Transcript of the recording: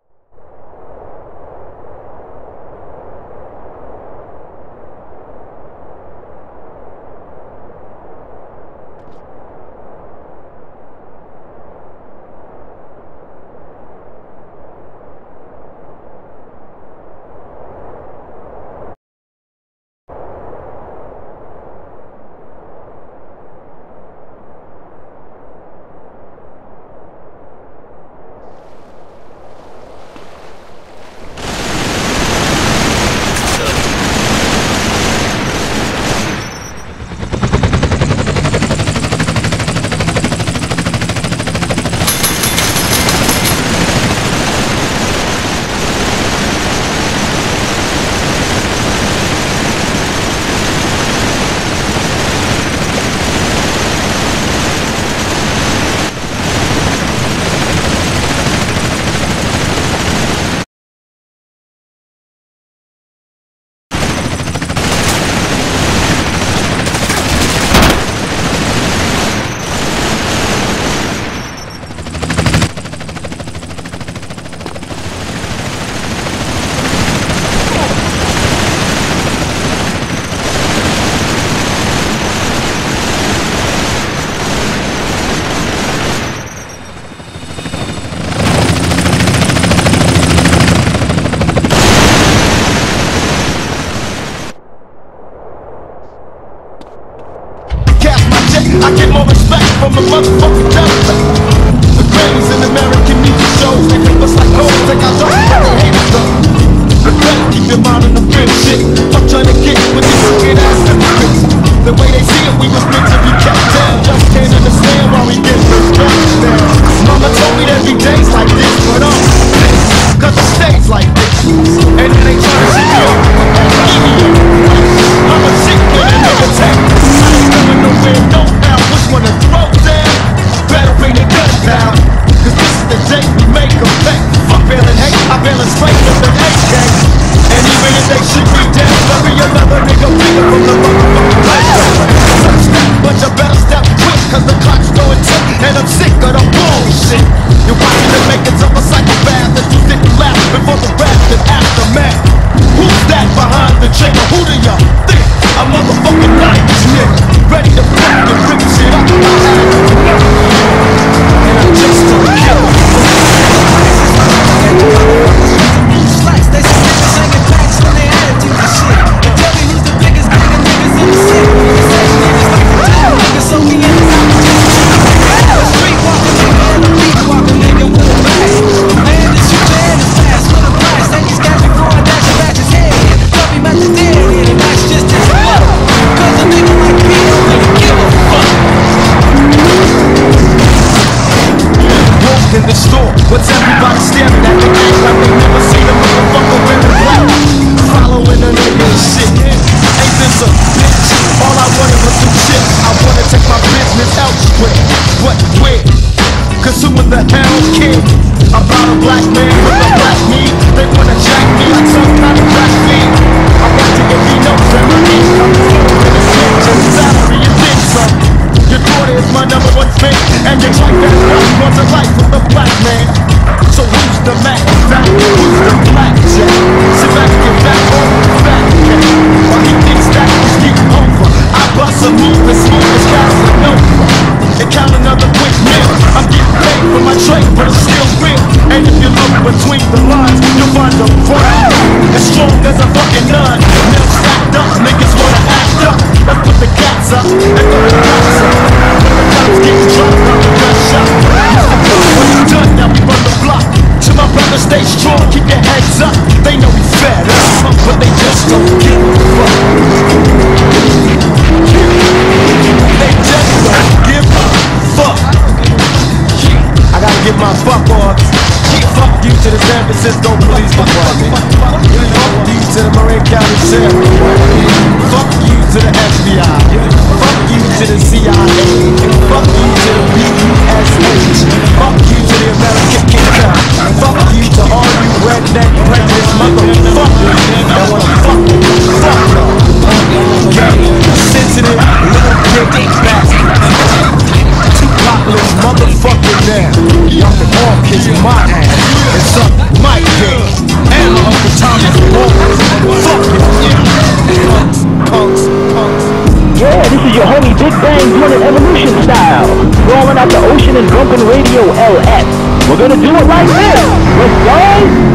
I get more respect from the motherfucking government. The Grammys in American music shows, they think us like gold, take our dough, but they hate us though. The better keep your mind on the real shit. Fuck trying to get with these wicked ass hypocrites. The way they see it, we was meant to be kept down. Just can't understand why we get this down. Mama told me there'd be days like this, but cause it stays like this. And then they try to see me up. I'm a sick with a nigga tank. I ain't going nowhere, no now. Which one to throw down? Better bring the gun down. Cause this is the day we make a bet. Fuck bailing hate, I bailin' straight with an AK. And even if they shoot me down, bury another nigga bigger from the motherfucking life. But you better step quick, cause the clock's going tick. And I'm sick of the bullshit. You're watching the makings of a psychopath. And you didn't laugh before the rest and aftermath. Who's that behind the trigger? Who do you think? A motherfucking night nigga. Ready to fucking rip shit up. And I'm just a killer. Slacks, they some niggas hanging packs on their attitude and shit. And tell me who's the biggest bigger niggas in the city. The same niggas like the town niggas, so we in the a street walking nigga and a beat walking nigga with a mask. A man that shoot your head is fast with a blast. Then he's got me before I dash him back his head. Tell me about the dead end and that's just his blood. Cause a nigga like me don't really give a fuck. Walk in the store, what's everybody staring at? They act like they never seen a motherfucker wearing black. Following a nigga and shit. Ain't this a bitch? All I wanted was some shit. I wanna take my business elsewhere. What, where? Cause who in the hell cares about a black man with a black need? They wanna jack me like some kind of black fiend. I got to get me notes and my income. And a switch and salary and then some. Your daughter is my number one fan. And you like that one wants a life with a black man. So who's the Mac? Who's the blackjack? Sit back and get back on the fat cat. While he thinks that he's getting over, I bust a move as smooth as Casanova. And count another quick meal. I'm getting paid for my trade, but it's still real. And if you look between the lines, you'll find a brown as strong as a fucking nun. Now stacked up, niggas wanna act up. Let's put the cats up and throw the cops up. When the cops getting dropped, I'm the gun shot. When it's done, now we run the block. To my brother, stay strong, keep your heads up. They know we fed up, but they just don't give a fuck. They just don't give a fuck. I gotta get my fuck off. Fuck you to the San Francisco Police Department. Fuck you to the Marin County Sheriff Department. Fuck you to the FBI. Fuck you to the CIA. Fuck you to the BUSH. Fuck you to the American Kingdom. Fuck you to all you redneck prejudice motherfuckers that wanna fuck with the fuck up. Sensitive little dick bastard. Topless motherfucker now. Y'all can all kiss my ass and suck my Radio LS. We're gonna do it like this. Let's go.